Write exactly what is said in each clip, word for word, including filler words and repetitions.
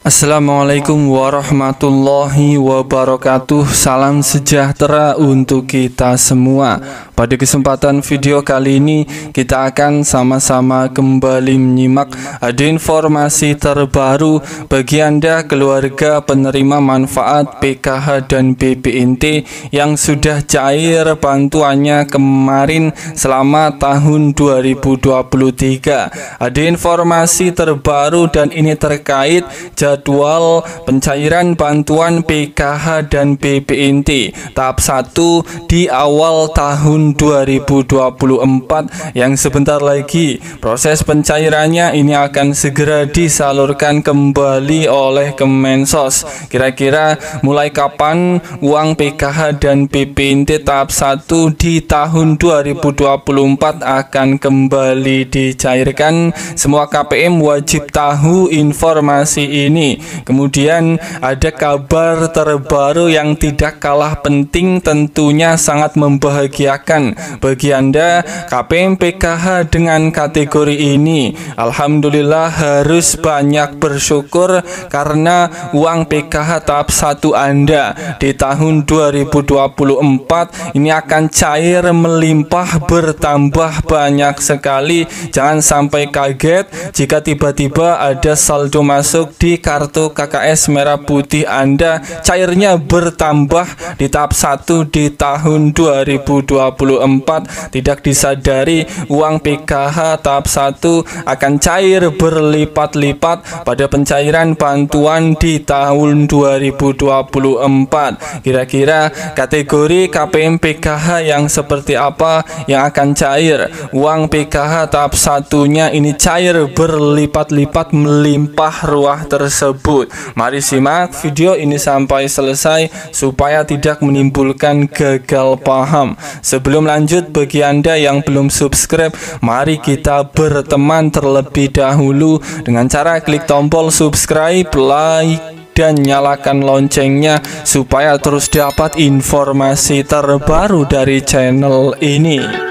Assalamualaikum warahmatullahi wabarakatuh. Salam sejahtera untuk kita semua. Pada kesempatan video kali ini kita akan sama-sama kembali menyimak ada informasi terbaru bagi Anda keluarga penerima manfaat P K H dan B P N T yang sudah cair bantuannya kemarin selama tahun dua ribu dua puluh tiga. Ada informasi terbaru dan ini terkait jadwal pencairan bantuan P K H dan B P N T tahap satu di awal tahun dua ribu dua puluh empat yang sebentar lagi proses pencairannya ini akan segera disalurkan kembali oleh Kemensos. Kira-kira mulai kapan uang P K H dan B P N T tahap satu di tahun dua ribu dua puluh empat akan kembali dicairkan? Semua K P M wajib tahu informasi ini. Kemudian ada kabar terbaru yang tidak kalah penting, tentunya sangat membahagiakan bagi Anda K P M P K H dengan kategori ini. Alhamdulillah harus banyak bersyukur karena uang P K H tahap satu Anda di tahun dua ribu dua puluh empat ini akan cair melimpah bertambah banyak sekali. Jangan sampai kaget jika tiba-tiba ada saldo masuk di kartu K K S merah putih Anda cairnya bertambah di tahap satu di tahun dua ribu dua puluh empat. Tidak disadari uang P K H tahap satu akan cair berlipat-lipat pada pencairan bantuan di tahun dua ribu dua puluh empat. Kira-kira kategori K P M P K H yang seperti apa yang akan cair? Uang P K H tahap satunya ini cair berlipat-lipat melimpah ruah tersebut. Mari simak video ini sampai selesai supaya tidak menimbulkan gagal paham. Sebelum lanjut, bagi Anda yang belum subscribe, mari kita berteman terlebih dahulu dengan cara klik tombol subscribe, like, dan nyalakan loncengnya supaya terus dapat informasi terbaru dari channel ini.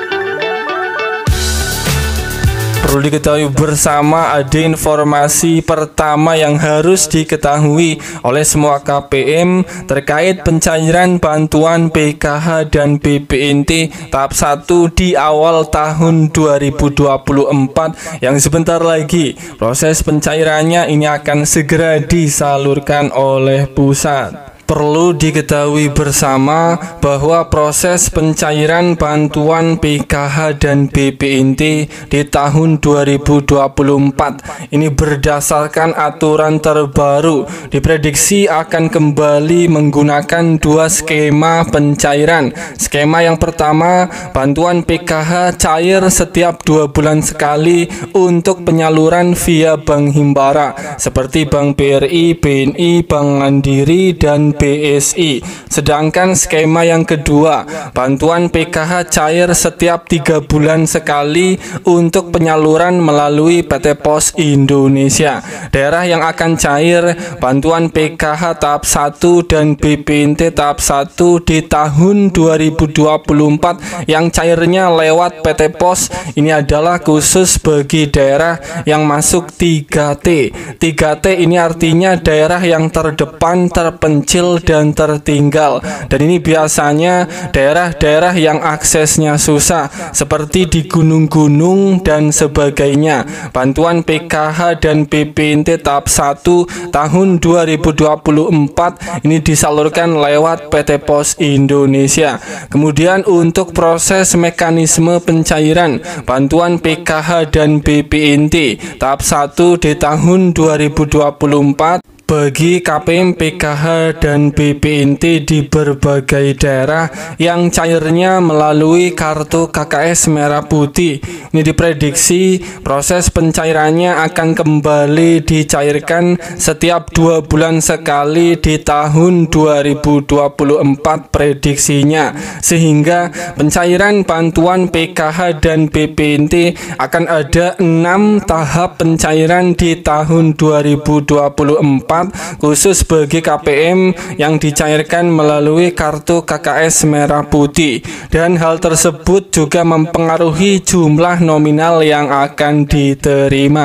Perlu diketahui bersama, ada informasi pertama yang harus diketahui oleh semua K P M terkait pencairan bantuan P K H dan B P N T tahap satu di awal tahun dua ribu dua puluh empat yang sebentar lagi proses pencairannya ini akan segera disalurkan oleh pusat. Perlu diketahui bersama bahwa proses pencairan bantuan P K H dan B P N T di tahun dua ribu dua puluh empat ini berdasarkan aturan terbaru diprediksi akan kembali menggunakan dua skema pencairan. Skema yang pertama, bantuan P K H cair setiap dua bulan sekali untuk penyaluran via Bank Himbara seperti Bank B R I, B N I, Bank Mandiri, dan B S I. Sedangkan skema yang kedua, bantuan P K H cair setiap tiga bulan sekali untuk penyaluran melalui P T Pos Indonesia. Daerah yang akan cair bantuan P K H tahap satu dan B P N T tahap satu di tahun dua ribu dua puluh empat yang cairnya lewat P T Pos ini adalah khusus bagi daerah yang masuk tiga T. tiga T ini artinya daerah yang terdepan, terpencil, dan tertinggal, dan ini biasanya daerah-daerah yang aksesnya susah seperti di gunung-gunung dan sebagainya. Bantuan P K H dan B P N T tahap satu tahun dua ribu dua puluh empat ini disalurkan lewat P T Pos Indonesia. Kemudian untuk proses mekanisme pencairan bantuan P K H dan B P N T tahap satu di tahun dua ribu dua puluh empat bagi K P M P K H dan B P N T di berbagai daerah yang cairnya melalui kartu K K S merah putih ini diprediksi proses pencairannya akan kembali dicairkan setiap dua bulan sekali di tahun dua ribu dua puluh empat prediksinya, sehingga pencairan bantuan P K H dan B P N T akan ada enam tahap pencairan di tahun dua ribu dua puluh empat khusus bagi K P M yang dicairkan melalui kartu K K S merah putih, dan hal tersebut juga mempengaruhi jumlah nominal yang akan diterima.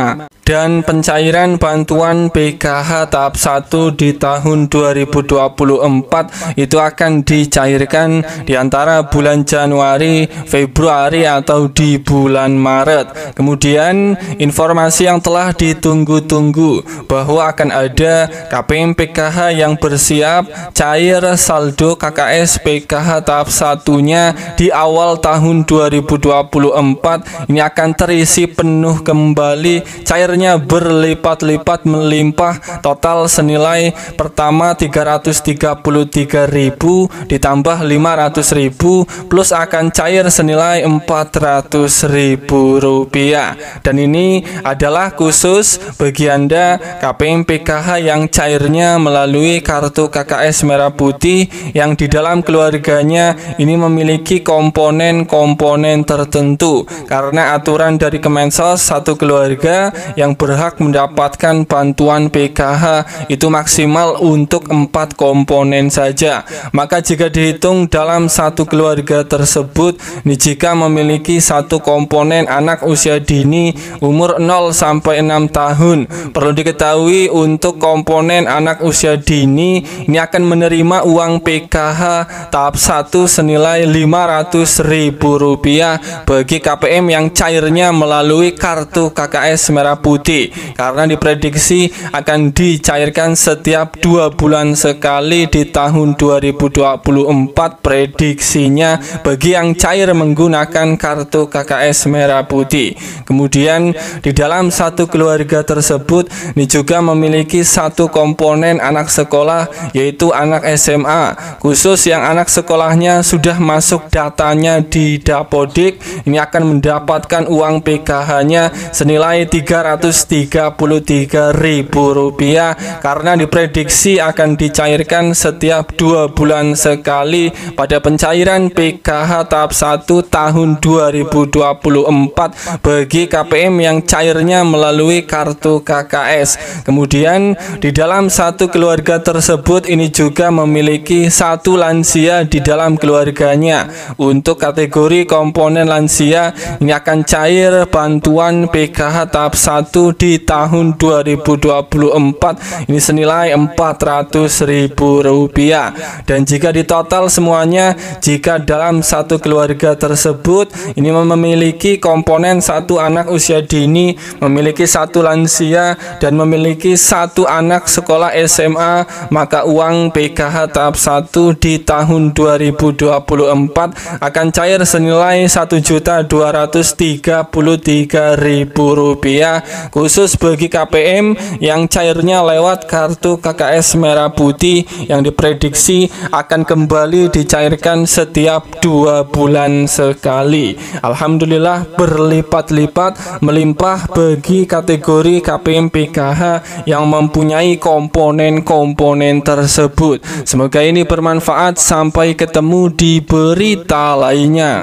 Dan pencairan bantuan P K H tahap satu di tahun dua ribu dua puluh empat itu akan dicairkan di antara bulan Januari, Februari atau di bulan Maret. Kemudian informasi yang telah ditunggu-tunggu bahwa akan ada K P M P K H yang bersiap cair saldo K K S P K H tahap satunya di awal tahun dua ribu dua puluh empat ini akan terisi penuh kembali, cairnya berlipat-lipat melimpah, total senilai pertama tiga ratus tiga puluh tiga ribu ditambah lima ratus ribu plus akan cair senilai empat ratus ribu rupiah. Dan ini adalah khusus bagi Anda K P M P K H yang cairnya melalui kartu K K S Merah Putih yang di dalam keluarganya ini memiliki komponen-komponen tertentu, karena aturan dari Kemensos satu keluarga yang berhak mendapatkan bantuan P K H itu maksimal untuk empat komponen saja. Maka jika dihitung dalam satu keluarga tersebut, ini jika memiliki satu komponen anak usia dini umur nol sampai enam tahun, perlu diketahui untuk komponen anak usia dini ini akan menerima uang P K H tahap satu senilai lima ratus ribu rupiah bagi K P M yang cairnya melalui kartu K K S Merah Putih, karena diprediksi akan dicairkan setiap dua bulan sekali di tahun dua ribu dua puluh empat prediksinya bagi yang cair menggunakan kartu K K S Merah Putih. Kemudian di dalam satu keluarga tersebut ini juga memiliki satu komponen anak sekolah, yaitu anak S M A, khusus yang anak sekolahnya sudah masuk datanya di Dapodik, ini akan mendapatkan uang P K H-nya senilai tiga ratus tiga puluh tiga ribu rupiah, karena diprediksi akan dicairkan setiap dua bulan sekali pada pencairan P K H tahap satu tahun dua ribu dua puluh empat bagi K P M yang cairnya melalui kartu K K S. Kemudian di dalam satu keluarga tersebut ini juga memiliki satu lansia di dalam keluarganya. Untuk kategori komponen lansia ini akan cair bantuan P K H tahap satu di tahun dua ribu dua puluh empat ini senilai empat ratus ribu rupiah. Dan jika ditotal semuanya, jika dalam satu keluarga tersebut ini memiliki komponen satu anak usia dini, memiliki satu lansia dan memiliki satu anak sekolah S M A, maka uang P K H tahap satu di tahun dua ribu dua puluh empat akan cair senilai satu juta dua ratus tiga puluh tiga ribu rupiah khusus bagi K P M yang cairnya lewat kartu K K S Merah Putih yang diprediksi akan kembali dicairkan setiap dua bulan sekali. Alhamdulillah berlipat-lipat melimpah bagi kategori K P M P K H yang mempunyai komponen-komponen tersebut. Semoga ini bermanfaat. Sampai ketemu di berita lainnya.